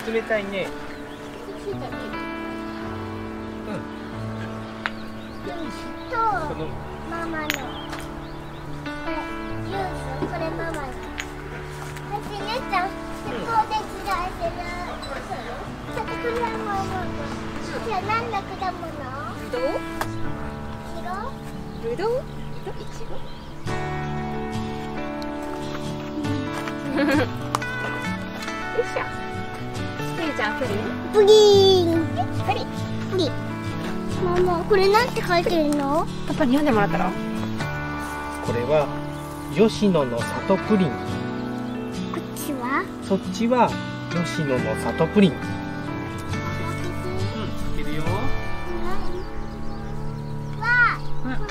冷たいね。 うん。とママのこれジュース、これママの。はじめちゃん、こうで違ってる。ちょっとこれはママの。じゃあ何の果物？ ぶどう？ぶどう？いちご？よいしょ。プリちゃんプリン？ プリン。 プリン。 プリン。ママ、これなんて書いてるの？ パパに読んでもらったら？ これは吉野の里プリン。 こっちは？ そっちは吉野の里プリン。うん、いけるよ。 わあ。 うん。 ほら。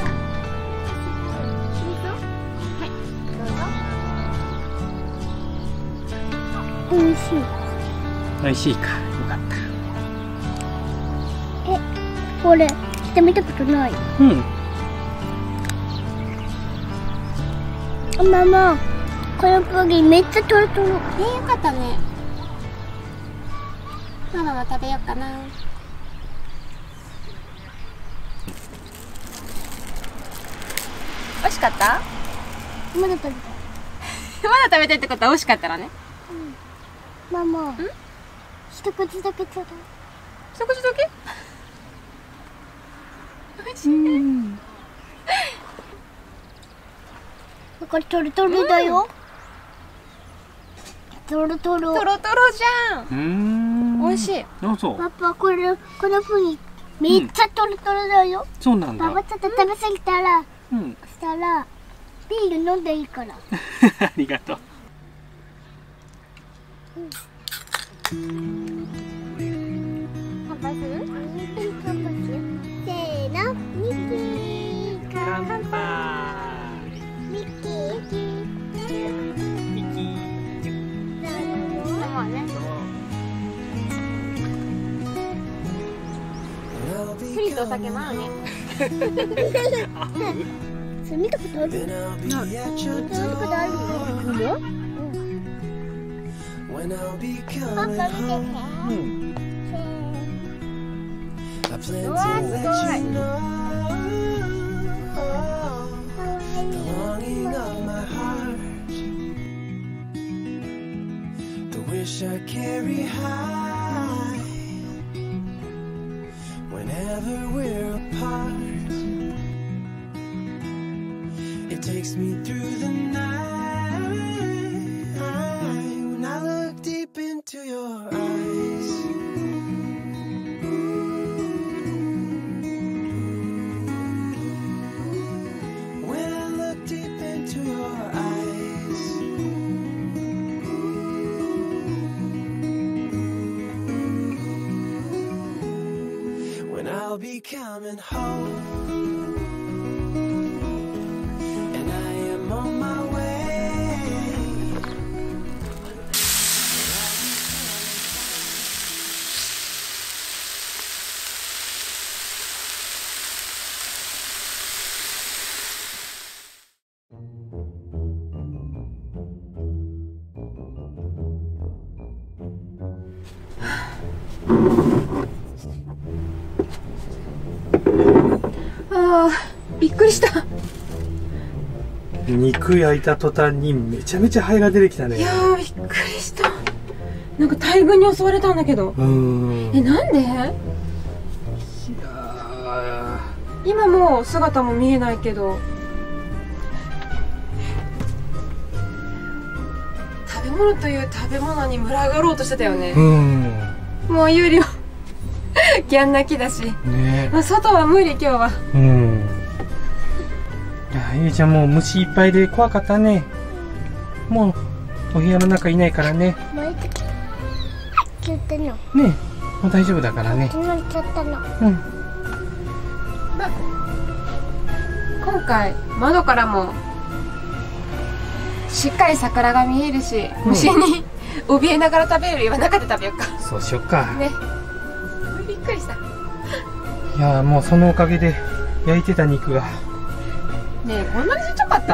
美味しい。 美味しいか。よかった。 これしてみたことない。 うん。 ママ、このプリンめっちゃトロトロ。 よかったね。ママも食べようかな。美味しかった？ まだ食べたい。 まだ食べたいってことは美味しかったらね。 ママ、一口だけちょうだい。 一口だけ？美味しい。 これトロトロだよ。トロトロ。 トロトロじゃん。美味しい。 あ、そう。 パパ、このプリンめっちゃトロトロだよ。 そうなんだ。 パパちょっと食べ過ぎたら、 うん。 したらビール飲んでいいから。 ありがとう。 乾杯する？ 乾杯しよう。せーの、ミッキー。 乾杯。 ミッキー。 ミキ。 まあね。プリンとお酒も合うね。 それ見たことある？見たことあるよ。パパ見てて。 うわー、すごい。 Wish I carry high whenever we're apart. It takes me through the night when I look deep into your eyes. When I look deep into your eyes. I'll be coming home, and I am on my way. びっくりした。 肉焼いた途端にめちゃめちゃハエが出てきたね。 いやー、びっくりした。なんか大群に襲われたんだけど。なんで？いや今もう姿も見えないけど。食べ物という食べ物に群がろうとしてたよね。もう有利はギャン泣きだし、ね、まあ外は無理今日は。 ゆいちゃんもう虫いっぱいで怖かったね。もうお部屋の中いないからね。ね、もう大丈夫だからね。 今回窓からもしっかり桜が見えるし、虫に怯えながら食べるよりは中で食べようか。 そうしよっかね。 びっくりした。 いやもうそのおかげで焼いてた肉がねえ、こんなにちっちゃかった？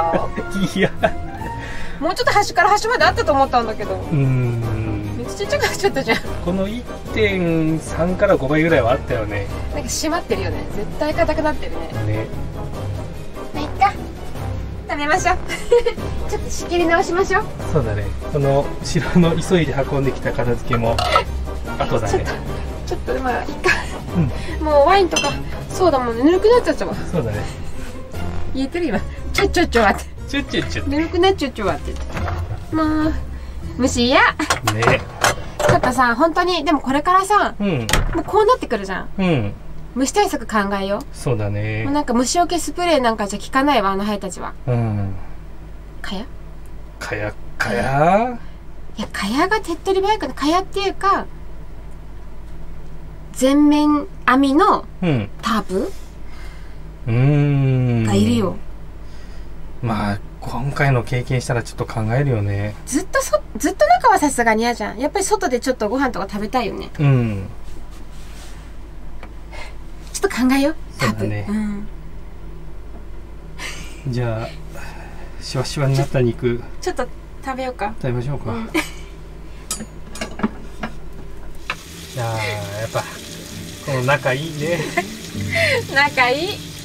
いやもうちょっと端から端まであったと思ったんだけど。 めちちっちゃくなっちゃったじゃん。 この 1.3 から5倍ぐらいはあったよね。 なんか締まってるよね。絶対硬くなってるね。 ね。 めっちゃ食べましょう。ちょっと仕切り直しましょう。 そうだね。この後ろの急いで運んできた片付けも後だね。 ちょっとまあいいか。もうワインとかそうだもんね。ぬるくなっちゃったわ。 そうだね。 言えてる今。ちょって。 チュッチュッチュぬるくなっちゃって言って。もう虫嫌。 ね。 ちょっとさ、本当にでもこれからさ、もうこうなってくるじゃん。虫対策考えよう。 そうだね。 もうなんか虫除けスプレーなんかじゃ効かないわ、あのハエたちは。蚊帳？ 蚊帳？ いや、蚊帳が手っ取り早くない。蚊帳っていうか全面網のタープがいるよ。 まあ今回の経験したらちょっと考えるよね。 ずっと中はさすがに嫌じゃん。やっぱり外でちょっとご飯とか食べたいよね。ちょっと考えよう。タープね。 じゃあシワシワになった肉ちょっと食べようか。 食べましょうか。いややっぱこの仲いいね。 仲いい。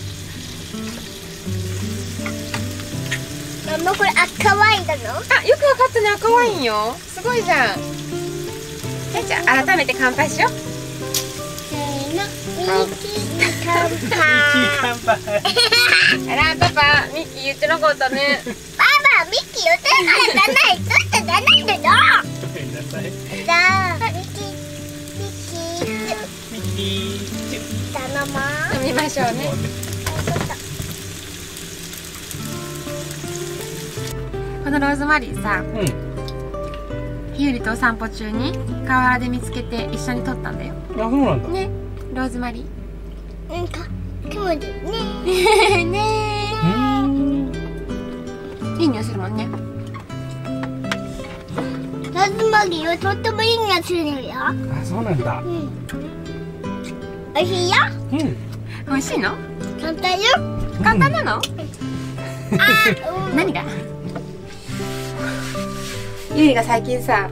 ママこれ赤ワインだの？ あ、よくわかったね。赤ワインよ。すごいじゃん。じゃあ改めて乾杯しよう。 せーの、ミキ乾杯。 乾杯。 あらパパ、ミッキー言ってなかったね。 パパ、ミキ言ってからじゃない。ずっとじゃないんだよ。 ごめんなさい。 じゃあ、ミキ頼もう。 飲みましょうね。このローズマリーさ、ひゆりとお散歩中に河原で見つけて一緒に撮ったんだよ。 あ、そうなんだ。 ね、ローズマリー。 気持ちいいね。 ねえ。いい匂いするもんね。 ローズマリーはとってもいい匂いするよ。 あ、そうなんだ。 おいしいよ。 美味しいの？ 簡単よ。 簡単なの？何が？ゆりが最近さ、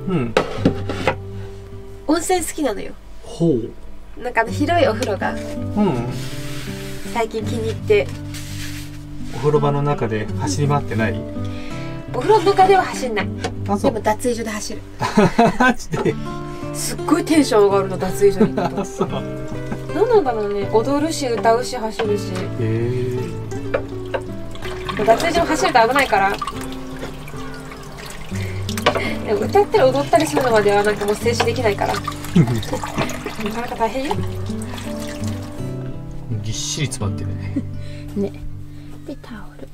温泉好きなのよ。 ほう。 なんか広いお風呂が最近気に入って。 お風呂場の中で走り回ってない？ お風呂の中では走んない。 あ、そう。 でも脱衣所で走る。 マジで？ すっごいテンション上がるの、脱衣所に行くと。 そう。 何なんだろうね。踊るし歌うし走るし。脱衣所走ると危ないから。でも歌ったり踊ったりするのまではなんかもう静止できないから。なかなか大変よ。 ぎっしり詰まってるね。 ね。でタオル。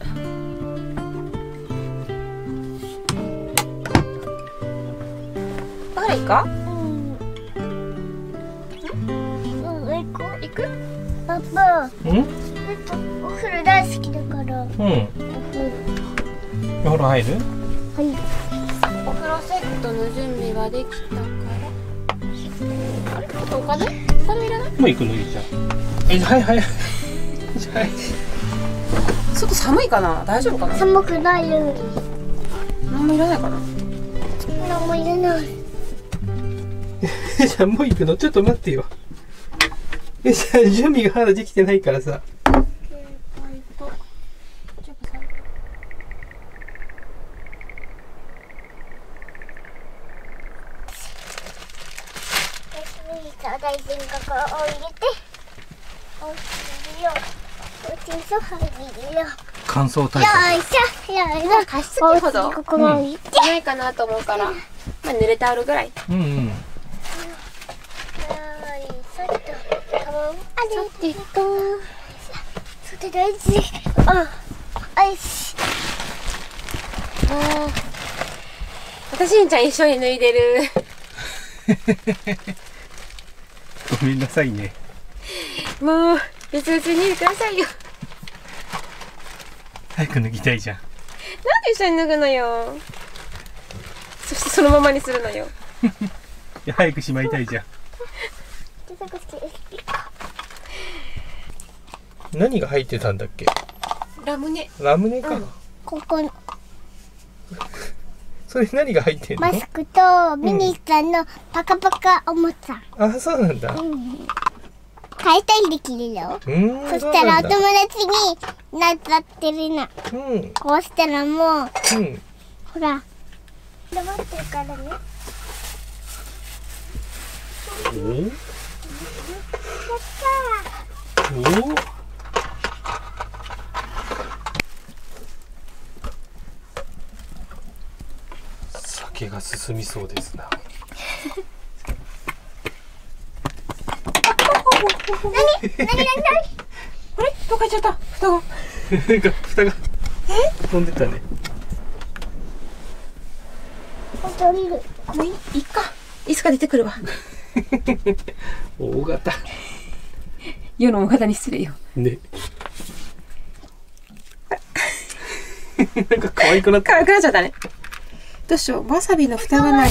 あれ行か？行く？ パパ。お風呂大好きだから。お風呂入る？ はい。 お風呂セットの準備はできたから。あれ？あとお金いらない？ もう行くのいいじゃん。はいはい。 外寒いかな？大丈夫かな？ 寒くないよ。 何もいらないかな？ 何もいらない。 じゃあもう行くの？ちょっと待ってよ。じゃあ準備がまだできてないからさ。 大臣がこう入れて、おうちにいるよ。おうちにソファにいるよ。 乾燥対策。 よいしょ、よいしょ。 加湿器ほどここも置いて。 ないかなと思うから、まあ濡れタオルぐらい。 よいしょっと。さてと。さて大事。よし。 私しんちゃん一緒に脱いでる。 ごめんなさいね。 もう別々に脱いでくださいよ。 早く脱ぎたいじゃん。 なんで一緒に脱ぐのよ。そしてそのままにするのよ。 いや早くしまいたいじゃん。何が入ってたんだっけ？ ラムネ。 ラムネか。 ここに。 それ何が入ってんの？ マスクとミニさんのパカパカおもちゃ。 あ、そうなんだ。 変えたりできるよ。そしたらお友達になっちゃってるな。こうしたらもう、ほら、黙ってるからね。 お？ やったー。 お？酒が進みそうですな。 何あれどっか行っちゃった蓋が蓋が飛んでたね。 降りる。 もういいか、いつか出てくるわ。 大型世の大型に失礼よね。なんか可愛くなった。 可愛くなっちゃったね。どうしよう、わさびの蓋がない。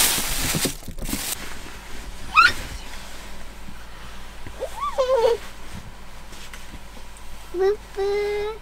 ブッブー。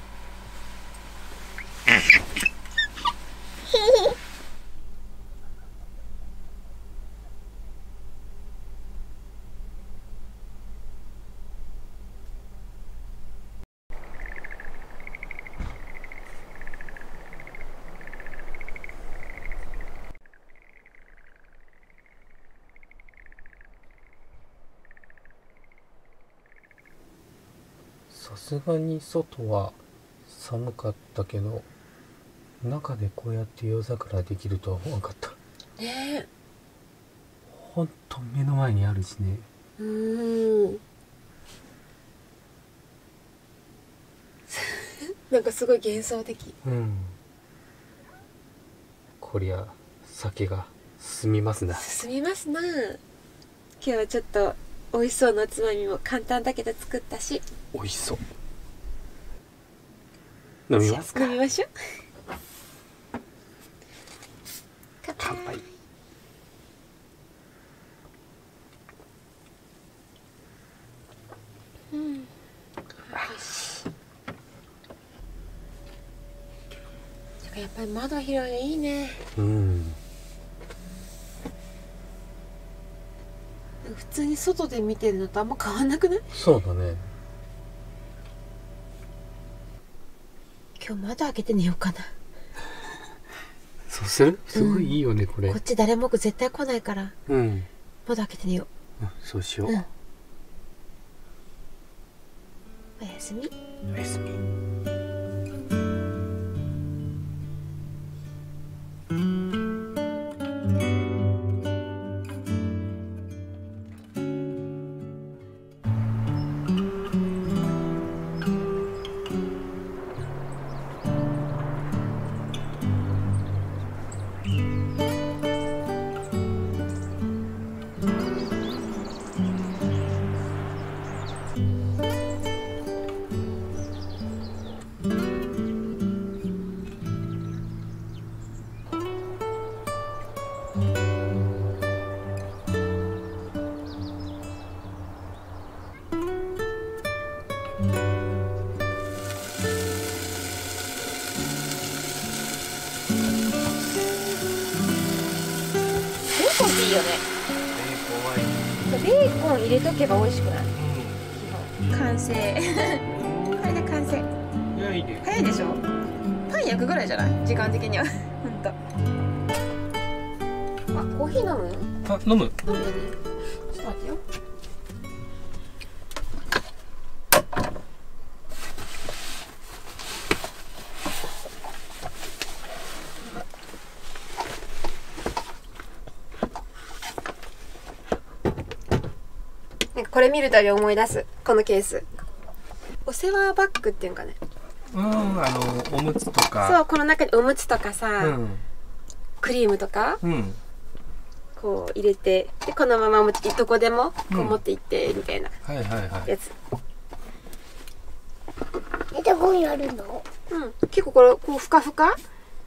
さすがに外は寒かったけど、中でこうやって夜桜できるとは思わなかった。 ねほんと目の前にあるしね。 なんかすごい幻想的。 こりゃ酒が進みますな。 進みますな。今日はちょっと美味しそうなおつまみも簡単だけど作ったし。 美味しそう。飲みますか。 飲みましょう。 乾杯。 やっぱり窓広いのいいね。普通に外で見てるのとあんま変わんなくない？ そうだね。 今日窓開けて寝ようかな。 そうする？すごいいいよね、これ。 こっち誰も絶対来ないから。窓開けて寝よう。そうしよう。 おやすみ。 おやすみ。 いいよね。ベーコン入れとけば美味しくない？完成。これで完成。早いでしょ？パン焼くぐらいじゃない？時間的には。ほんと。あ、コーヒー飲む？ あ、飲む。 飲むね。ちょっと待ってよ。これ見るたび思い出すこのケース。お世話バッグっていうかね。 おむつとか。 そう、この中におむつとかさ、クリームとか、こう入れて、でこのままどこでもこう持って行ってみたいなやつ。 どこにあるの？ 結構これこうふかふか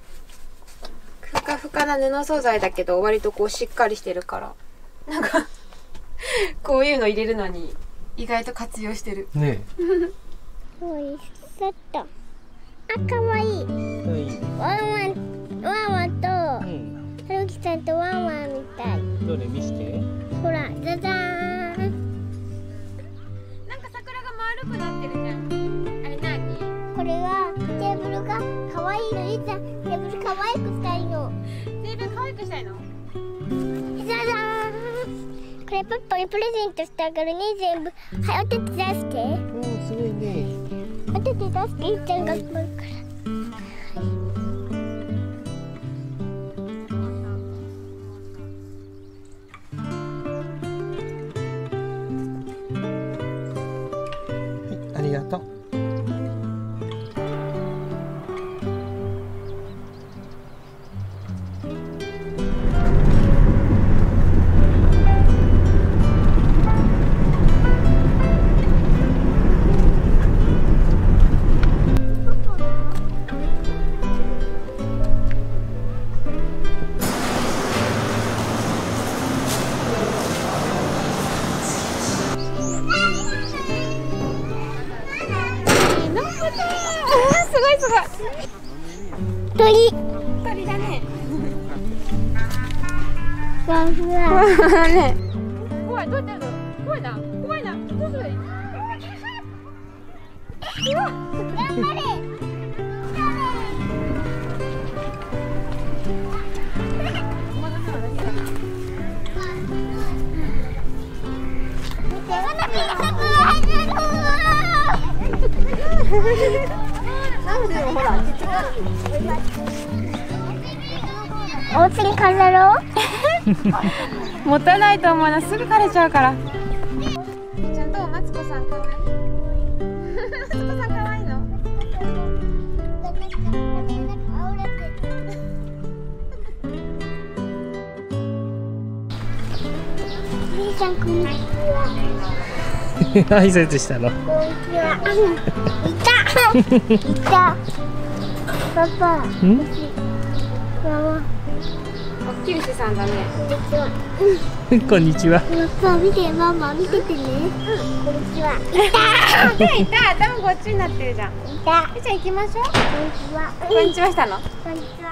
な布素材だけど割とこうしっかりしてるから、なんかこういうの入れるのに意外と活用してるね。 おいしそう。あ、かわいい。ワンワンとどれ見して。 ほら、じゃじゃーん。 なんか桜が丸くなってるじゃん。あれ何？ これはテーブルが可愛いの。いいじゃん。テーブル可愛くしたいの。 テーブル可愛くしたいの？ じゃじゃーん。これパパにプレゼントしてあげるね、全部。はい、お手手出して。 おー、すごいね。 お手手出して、いっちゃんが頑張るから。 ありがとう。 すごいすごい。 鳥。 鳥だね。 ふわふわ。 ね。怖い、どうやってやるの？怖いな、怖いな。どうする？うわ、 頑張れ。 なんでもほら、 お家に飾ろう。 持たないと思うな、すぐ枯れちゃうから。ちゃんとマツコさん可愛い。マツコさん可愛いの？ 兄さんこんにちは。 挨拶したの。 こんにちは。いた。パパ。ママ。 おっきりしさんだね。 こんにちは。 パパ見て、ママ見ててね。こんにちは。 いた、頭こっちになってるじゃん。 いた。 じゃあ行きましょう。 こんにちは。 こんにちはしたの？ こんにちは。